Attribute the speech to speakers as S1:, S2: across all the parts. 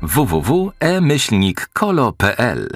S1: www.e-kolo.pl.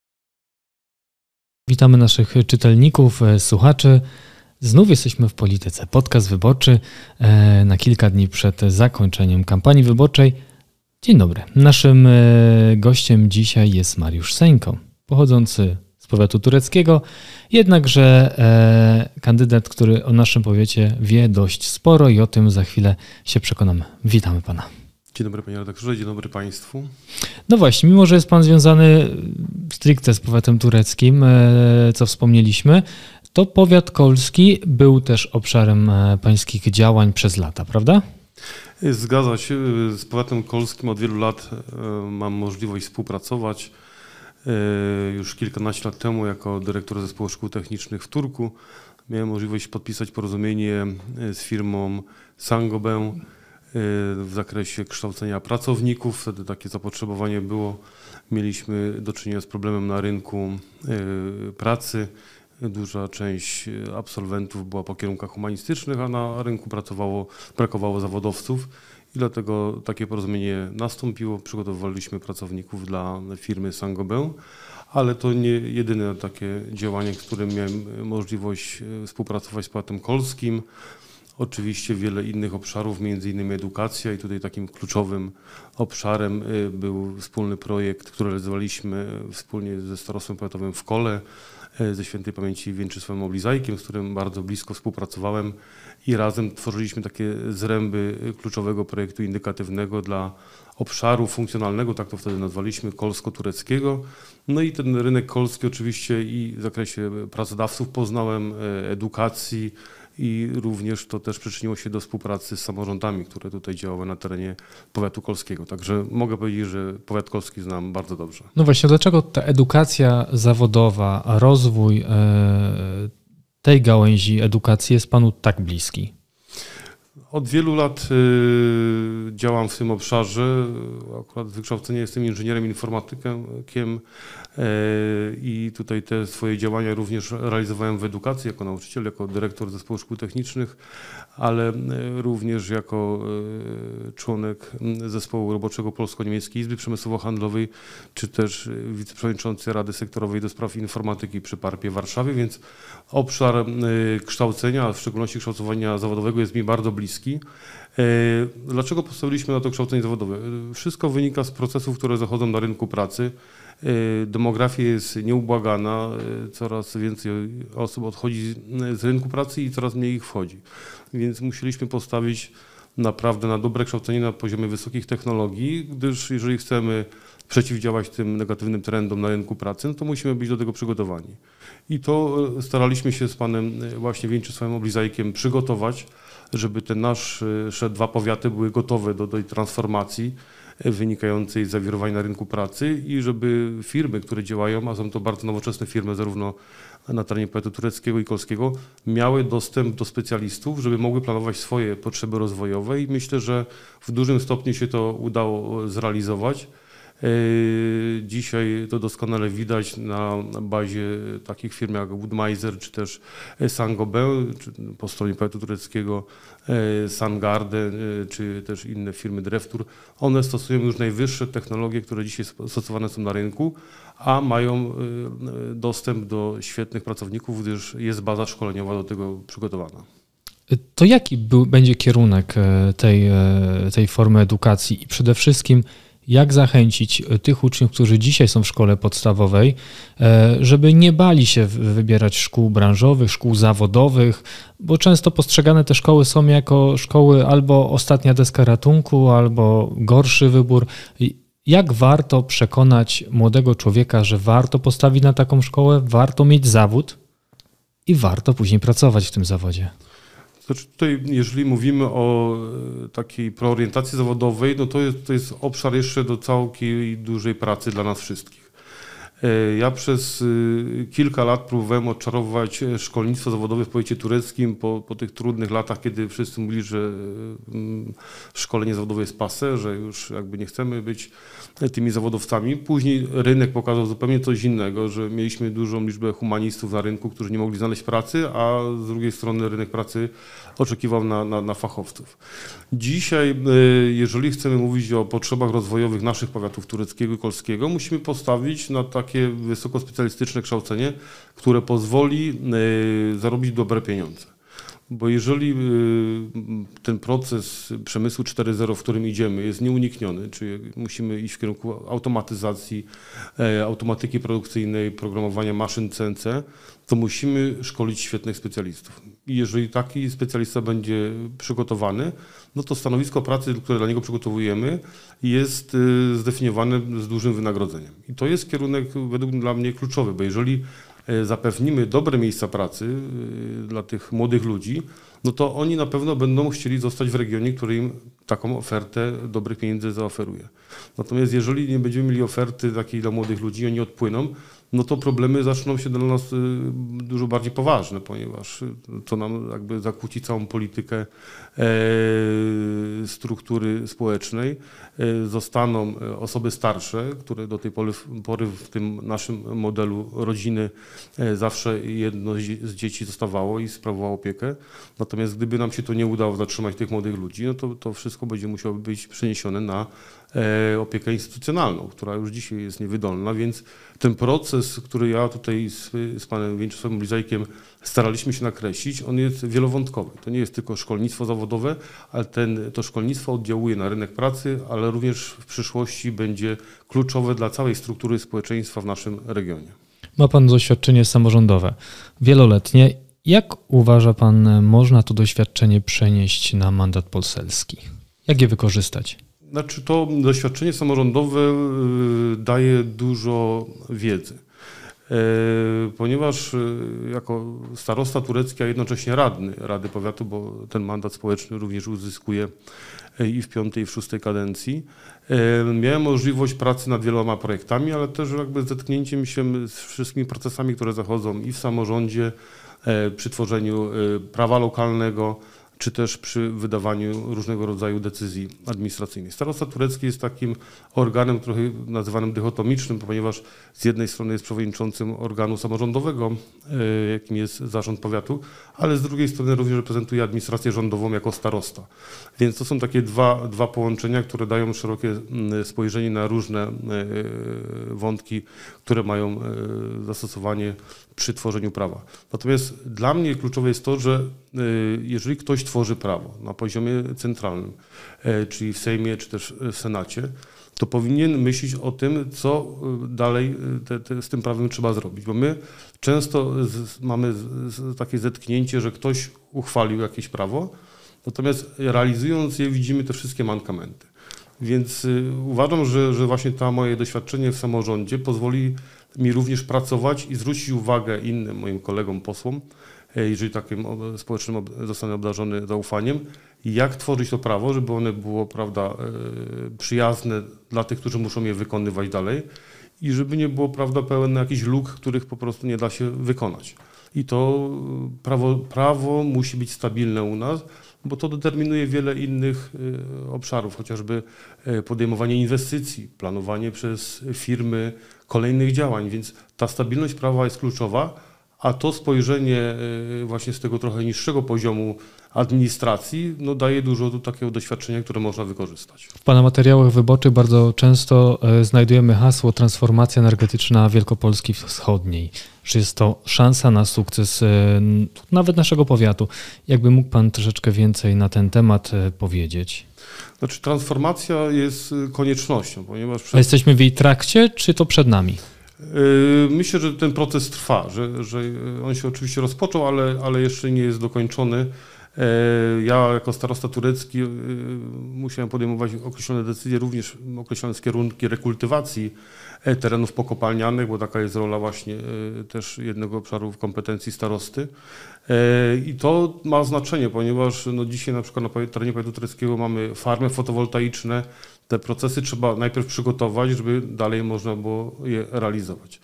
S2: Witamy naszych czytelników, słuchaczy. Znów jesteśmy w Polityce. Podcast wyborczy na kilka dni przed zakończeniem kampanii wyborczej. Dzień dobry. Naszym gościem dzisiaj jest Mariusz Seńko, pochodzący z powiatu tureckiego, jednakże kandydat, który o naszym powiecie wie dość sporo i o tym za chwilę się przekonamy. Witamy pana.
S3: Dzień dobry panie redaktorze, dzień dobry państwu.
S2: No właśnie, mimo że jest pan związany stricte z powiatem tureckim, co wspomnieliśmy, to powiat kolski był też obszarem pańskich działań przez lata, prawda?
S3: Zgadza się, z powiatem kolskim od wielu lat mam możliwość współpracować. Już kilkanaście lat temu jako dyrektor zespołu szkół technicznych w Turku miałem możliwość podpisać porozumienie z firmą Saint-Gobain w zakresie kształcenia pracowników. Wtedy takie zapotrzebowanie było. Mieliśmy do czynienia z problemem na rynku pracy. Duża część absolwentów była po kierunkach humanistycznych, a na rynku brakowało zawodowców i dlatego takie porozumienie nastąpiło. Przygotowywaliśmy pracowników dla firmy Saint-Gobain, ale to nie jedyne takie działanie, z którym miałem możliwość współpracować z powiatem kolskim. Oczywiście wiele innych obszarów, między innymi edukacja i tutaj takim kluczowym obszarem był wspólny projekt, który realizowaliśmy wspólnie ze starostwem powiatowym w Kole, ze świętej pamięci Więczysławem Oblizajkiem, z którym bardzo blisko współpracowałem i razem tworzyliśmy takie zręby kluczowego projektu indykatywnego dla obszaru funkcjonalnego, tak to wtedy nazwaliśmy, kolsko-tureckiego. No i ten rynek kolski oczywiście i w zakresie pracodawców poznałem, edukacji i również to też przyczyniło się do współpracy z samorządami, które tutaj działały na terenie powiatu kolskiego. Także mogę powiedzieć, że powiat kolski znam bardzo dobrze.
S2: No właśnie, dlaczego ta edukacja zawodowa, a rozwój tej gałęzi edukacji jest panu tak bliski?
S3: Od wielu lat działam w tym obszarze. Akurat z wykształcenia jestem inżynierem informatykiem i tutaj te swoje działania również realizowałem w edukacji jako nauczyciel, jako dyrektor zespołu szkół technicznych, ale również jako członek zespołu roboczego Polsko-Niemieckiej Izby Przemysłowo-Handlowej, czy też wiceprzewodniczący Rady Sektorowej do Spraw Informatyki przy PARP-ie w Warszawie, więc obszar kształcenia, w szczególności kształcenia zawodowego jest mi bardzo bliski. Dlaczego postawiliśmy na to kształcenie zawodowe? Wszystko wynika z procesów, które zachodzą na rynku pracy. Demografia jest nieubłagana, coraz więcej osób odchodzi z rynku pracy i coraz mniej ich wchodzi. Więc musieliśmy postawić naprawdę na dobre kształcenie na poziomie wysokich technologii, gdyż jeżeli chcemy przeciwdziałać tym negatywnym trendom na rynku pracy, no to musimy być do tego przygotowani. I to staraliśmy się z panem właśnie Więczysławem Oblizajkiem przygotować, żeby te nasze dwa powiaty były gotowe do tej transformacji wynikającej z zawirowań na rynku pracy i żeby firmy, które działają, a są to bardzo nowoczesne firmy zarówno na terenie powiatu tureckiego i kolskiego, miały dostęp do specjalistów, żeby mogły planować swoje potrzeby rozwojowe i myślę, że w dużym stopniu się to udało zrealizować. Dzisiaj to doskonale widać na bazie takich firm jak Woodmeiser czy też Saint-Gobain, czy po stronie powiatu tureckiego Sangarde, czy też inne firmy Dreftur. One stosują już najwyższe technologie, które dzisiaj stosowane są na rynku, a mają dostęp do świetnych pracowników, gdyż jest baza szkoleniowa do tego przygotowana.
S2: To jaki będzie kierunek tej formy edukacji i przede wszystkim jak zachęcić tych uczniów, którzy dzisiaj są w szkole podstawowej, żeby nie bali się wybierać szkół branżowych, szkół zawodowych, bo często postrzegane te szkoły są jako szkoły albo ostatnia deska ratunku, albo gorszy wybór. Jak warto przekonać młodego człowieka, że warto postawić na taką szkołę, warto mieć zawód i warto później pracować w tym zawodzie?
S3: Znaczy tutaj, jeżeli mówimy o takiej preorientacji zawodowej, no to jest obszar jeszcze do całej dużej pracy dla nas wszystkich. Ja przez kilka lat próbowałem odczarować szkolnictwo zawodowe w powiecie tureckim po tych trudnych latach, kiedy wszyscy mówili, że szkolenie zawodowe jest passé, że już jakby nie chcemy być tymi zawodowcami. Później rynek pokazał zupełnie coś innego, że mieliśmy dużą liczbę humanistów na rynku, którzy nie mogli znaleźć pracy, a z drugiej strony rynek pracy oczekiwał na fachowców. Dzisiaj, jeżeli chcemy mówić o potrzebach rozwojowych naszych powiatów tureckiego i kolskiego, musimy postawić na takie wysokospecjalistyczne kształcenie, które pozwoli zarobić dobre pieniądze. Bo jeżeli ten proces przemysłu 4.0, w którym idziemy, jest nieunikniony, czyli musimy iść w kierunku automatyzacji, automatyki produkcyjnej, programowania maszyn CNC, to musimy szkolić świetnych specjalistów. I jeżeli taki specjalista będzie przygotowany, no to stanowisko pracy, które dla niego przygotowujemy, jest zdefiniowane z dużym wynagrodzeniem. I to jest kierunek według mnie kluczowy, bo jeżeli zapewnimy dobre miejsca pracy dla tych młodych ludzi, no to oni na pewno będą chcieli zostać w regionie, który im taką ofertę dobrych pieniędzy zaoferuje. Natomiast jeżeli nie będziemy mieli oferty takiej dla młodych ludzi, oni odpłyną, no to problemy zaczną się dla nas dużo bardziej poważne, ponieważ to nam jakby zakłóci całą politykę struktury społecznej. Zostaną osoby starsze, które do tej pory w tym naszym modelu rodziny zawsze jedno z dzieci zostawało i sprawowało opiekę. Natomiast gdyby nam się to nie udało zatrzymać tych młodych ludzi, no to wszystko będzie musiało być przeniesione na opiekę instytucjonalną, która już dzisiaj jest niewydolna, więc ten proces, który ja tutaj z panem Wieńczysławem Blizajkiem staraliśmy się nakreślić, on jest wielowątkowy. To nie jest tylko szkolnictwo zawodowe, ale to szkolnictwo oddziałuje na rynek pracy, ale również w przyszłości będzie kluczowe dla całej struktury społeczeństwa w naszym regionie.
S2: Ma pan doświadczenie samorządowe, wieloletnie. Jak uważa pan, można to doświadczenie przenieść na mandat poselski? Jak je wykorzystać?
S3: Znaczy to doświadczenie samorządowe daje dużo wiedzy, ponieważ jako starosta turecki, a jednocześnie radny Rady Powiatu, bo ten mandat społeczny również uzyskuję i w 5. i w 6. kadencji, miałem możliwość pracy nad wieloma projektami, ale też jakby zetknięciem się z wszystkimi procesami, które zachodzą i w samorządzie, przy tworzeniu prawa lokalnego, czy też przy wydawaniu różnego rodzaju decyzji administracyjnych. Starosta turecki jest takim organem trochę nazywanym dychotomicznym, ponieważ z jednej strony jest przewodniczącym organu samorządowego, jakim jest zarząd powiatu, ale z drugiej strony również reprezentuje administrację rządową jako starosta. Więc to są takie dwa połączenia, które dają szerokie spojrzenie na różne wątki, które mają zastosowanie przy tworzeniu prawa. Natomiast dla mnie kluczowe jest to, że jeżeli ktoś tworzy prawo na poziomie centralnym, czyli w Sejmie, czy też w Senacie, to powinien myśleć o tym, co dalej z tym prawem trzeba zrobić. Bo my często mamy takie zetknięcie, że ktoś uchwalił jakieś prawo, natomiast realizując je widzimy te wszystkie mankamenty. Więc uważam, że właśnie to moje doświadczenie w samorządzie pozwoli mi również pracować i zwrócić uwagę innym moim kolegom posłom, jeżeli takim społecznym zostanę obdarzony zaufaniem, jak tworzyć to prawo, żeby one było, prawda, przyjazne dla tych, którzy muszą je wykonywać dalej i żeby nie było, prawda, pełne jakichś luk, których po prostu nie da się wykonać. I to prawo musi być stabilne u nas, bo to determinuje wiele innych obszarów, chociażby podejmowanie inwestycji, planowanie przez firmy kolejnych działań, więc ta stabilność prawa jest kluczowa, a to spojrzenie właśnie z tego trochę niższego poziomu administracji daje dużo takiego doświadczenia, które można wykorzystać.
S2: W pana materiałach wyborczych bardzo często znajdujemy hasło transformacja energetyczna Wielkopolski Wschodniej. Czy jest to szansa na sukces nawet naszego powiatu? Jakby mógł pan troszeczkę więcej na ten temat powiedzieć?
S3: Znaczy transformacja jest koniecznością, ponieważ...
S2: A jesteśmy w jej trakcie, czy to przed nami?
S3: Myślę, że ten proces trwa, że on się oczywiście rozpoczął, ale jeszcze nie jest dokończony. Ja jako starosta turecki musiałem podejmować określone decyzje, również określone kierunki rekultywacji terenów pokopalnianych, bo taka jest rola właśnie też jednego obszaru w kompetencji starosty. I to ma znaczenie, ponieważ no dzisiaj na przykład na terenie powiatu tureckiego mamy farmy fotowoltaiczne. Te procesy trzeba najpierw przygotować, żeby dalej można było je realizować.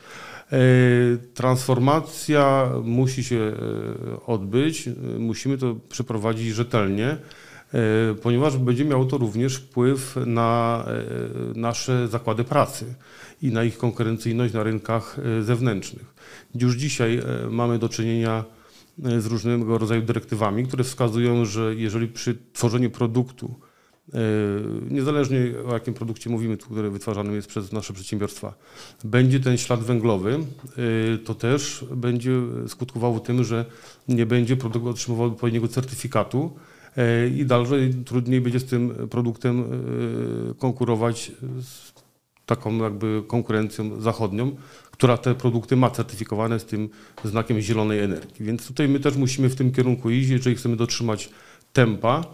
S3: Transformacja musi się odbyć, musimy to przeprowadzić rzetelnie, ponieważ będzie miało to również wpływ na nasze zakłady pracy i na ich konkurencyjność na rynkach zewnętrznych. Już dzisiaj mamy do czynienia z różnego rodzaju dyrektywami, które wskazują, że jeżeli przy tworzeniu produktu, niezależnie o jakim produkcie mówimy, który wytwarzany jest przez nasze przedsiębiorstwa, będzie ten ślad węglowy, to też będzie skutkowało tym, że nie będzie produkt otrzymywał odpowiedniego certyfikatu i dalej trudniej będzie z tym produktem konkurować z taką jakby konkurencją zachodnią, która te produkty ma certyfikowane z tym znakiem zielonej energii. Więc tutaj my też musimy w tym kierunku iść, jeżeli chcemy dotrzymać tempa.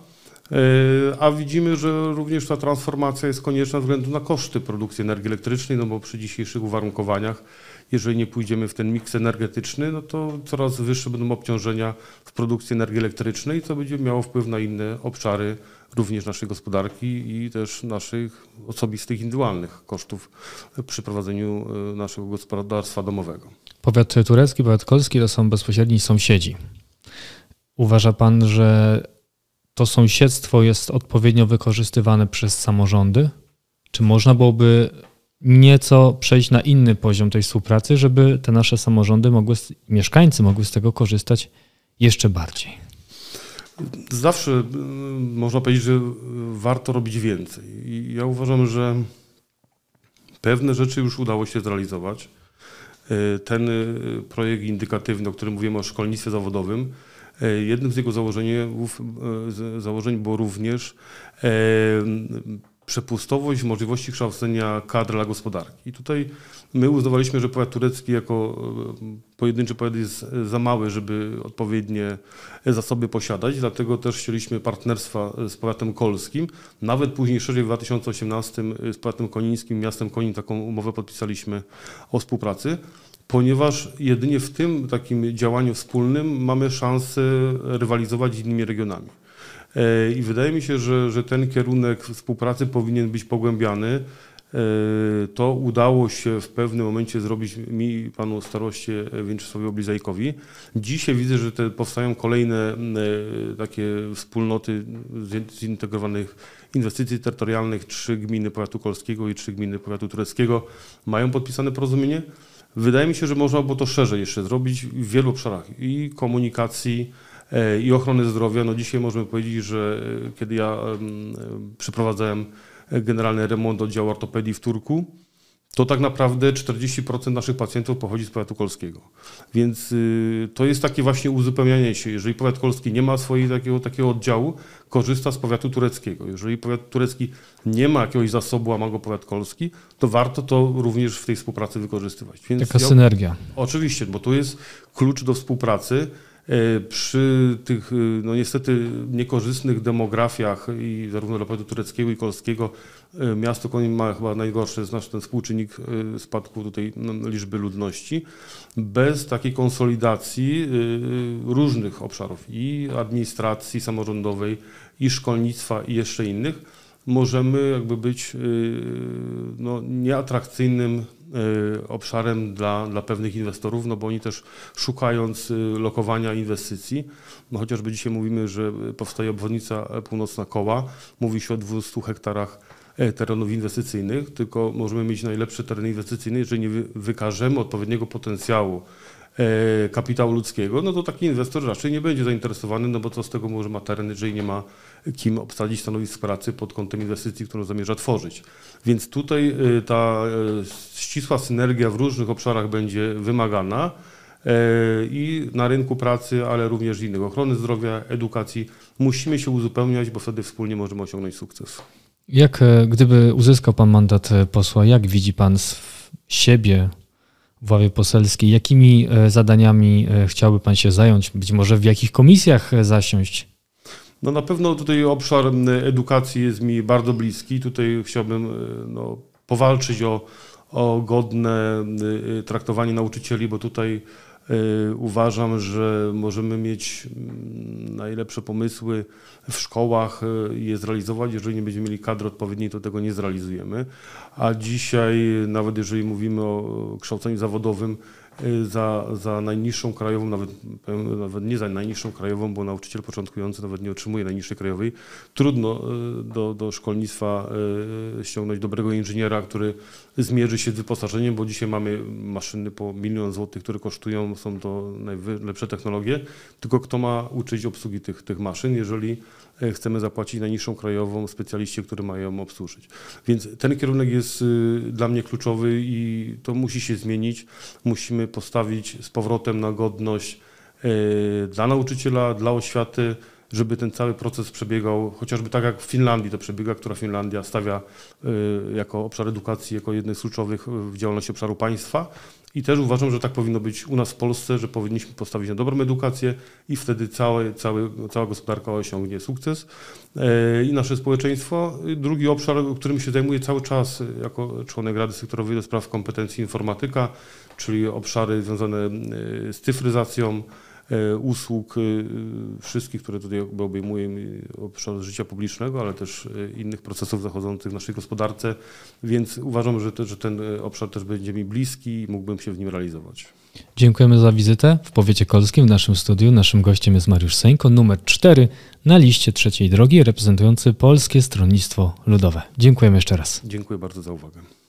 S3: A widzimy, że również ta transformacja jest konieczna ze względu na koszty produkcji energii elektrycznej, no bo przy dzisiejszych uwarunkowaniach, jeżeli nie pójdziemy w ten miks energetyczny, no to coraz wyższe będą obciążenia w produkcji energii elektrycznej, co będzie miało wpływ na inne obszary również naszej gospodarki i też naszych osobistych, indywidualnych kosztów przy prowadzeniu naszego gospodarstwa domowego.
S2: Powiat turecki, powiat kolski to są bezpośredni sąsiedzi. Uważa pan, że to sąsiedztwo jest odpowiednio wykorzystywane przez samorządy? Czy można byłoby nieco przejść na inny poziom tej współpracy, żeby te nasze samorządy mieszkańcy mogły z tego korzystać jeszcze bardziej?
S3: Zawsze można powiedzieć, że warto robić więcej. I ja uważam, że pewne rzeczy już udało się zrealizować. Ten projekt indykatywny, o którym mówimy o szkolnictwie zawodowym, jednym z jego założeń było również przepustowość możliwości kształcenia kadr dla gospodarki. I tutaj my uznawaliśmy, że powiat turecki jako pojedynczy powiat jest za mały, żeby odpowiednie zasoby posiadać, dlatego też chcieliśmy partnerstwa z powiatem kolskim. Nawet później szerzej w 2018 z powiatem konińskim, miastem Konin taką umowę podpisaliśmy o współpracy, ponieważ jedynie w tym takim działaniu wspólnym mamy szansę rywalizować z innymi regionami. I wydaje mi się, że ten kierunek współpracy powinien być pogłębiany. To udało się w pewnym momencie zrobić mi i panu staroście Więczysławowi Oblizajkowi. Dzisiaj widzę, że powstają kolejne takie wspólnoty zintegrowanych inwestycji terytorialnych. 3 gminy powiatu kolskiego i 3 gminy powiatu tureckiego mają podpisane porozumienie. Wydaje mi się, że można było to szerzej jeszcze zrobić w wielu obszarach i komunikacji, i ochrony zdrowia. No dzisiaj możemy powiedzieć, że kiedy ja przeprowadzałem generalny remont oddziału ortopedii w Turku, to tak naprawdę 40% naszych pacjentów pochodzi z powiatu kolskiego. Więc to jest takie właśnie uzupełnianie się. Jeżeli powiat kolski nie ma swojego takiego oddziału, korzysta z powiatu tureckiego. Jeżeli powiat turecki nie ma jakiegoś zasobu, a ma go powiat kolski, to warto to również w tej współpracy wykorzystywać. Więc
S2: taka synergia.
S3: Oczywiście, bo tu jest klucz do współpracy. Przy tych no niestety niekorzystnych demografiach i zarówno dla powiatu tureckiego i kolskiego miasto Konin ma chyba najgorszy ten współczynnik spadku tutaj liczby ludności. Bez takiej konsolidacji różnych obszarów i administracji samorządowej, i szkolnictwa, i jeszcze innych możemy jakby być no, nieatrakcyjnym obszarem dla pewnych inwestorów, no bo oni też szukając lokowania inwestycji, no chociażby dzisiaj mówimy, że powstaje obwodnica północna Koła, mówi się o 200 hektarach terenów inwestycyjnych, tylko możemy mieć najlepsze tereny inwestycyjne, jeżeli nie wykażemy odpowiedniego potencjału kapitału ludzkiego, no to taki inwestor raczej nie będzie zainteresowany, no bo co z tego może ma teren, jeżeli nie ma kim obsadzić stanowisk pracy pod kątem inwestycji, którą zamierza tworzyć. Więc tutaj ta ścisła synergia w różnych obszarach będzie wymagana i na rynku pracy, ale również innych, ochrony zdrowia, edukacji. Musimy się uzupełniać, bo wtedy wspólnie możemy osiągnąć sukces.
S2: Jak gdyby uzyskał pan mandat posła, jak widzi pan siebie w ławie poselskiej? Jakimi zadaniami chciałby pan się zająć? Być może w jakich komisjach zasiąść?
S3: No na pewno tutaj obszar edukacji jest mi bardzo bliski. Tutaj chciałbym powalczyć o godne traktowanie nauczycieli, bo tutaj uważam, że możemy mieć najlepsze pomysły w szkołach i je zrealizować. Jeżeli nie będziemy mieli kadry odpowiedniej, to tego nie zrealizujemy. A dzisiaj, nawet jeżeli mówimy o kształceniu zawodowym, za najniższą krajową, nawet nie za najniższą krajową, bo nauczyciel początkujący nawet nie otrzymuje najniższej krajowej, trudno do szkolnictwa ściągnąć dobrego inżyniera, który zmierzy się z wyposażeniem, bo dzisiaj mamy maszyny po 1 000 000 złotych, które kosztują, są to najlepsze technologie, tylko kto ma uczyć obsługi tych maszyn, jeżeli chcemy zapłacić najniższą krajową specjaliście, który mają ją obsłużyć. Więc ten kierunek jest dla mnie kluczowy i to musi się zmienić. Musimy postawić z powrotem na godność dla nauczyciela, dla oświaty, żeby ten cały proces przebiegał, chociażby tak jak w Finlandii to przebiega, która Finlandia stawia jako obszar edukacji, jako jeden z kluczowych w działalności obszaru państwa. I też uważam, że tak powinno być u nas w Polsce, że powinniśmy postawić na dobrą edukację i wtedy cała gospodarka osiągnie sukces i nasze społeczeństwo. Drugi obszar, którym się zajmuję cały czas jako członek Rady Sektorowej do spraw kompetencji informatyka, czyli obszary związane z cyfryzacją usług wszystkich, które tutaj obejmują obszar życia publicznego, ale też innych procesów zachodzących w naszej gospodarce, więc uważam, że ten obszar też będzie mi bliski i mógłbym się w nim realizować.
S2: Dziękujemy za wizytę w Powiecie Kolskim w naszym studiu. Naszym gościem jest Mariusz Seńko, numer 4 na liście trzeciej drogi, reprezentujący Polskie Stronnictwo Ludowe. Dziękujemy jeszcze raz.
S3: Dziękuję bardzo za uwagę.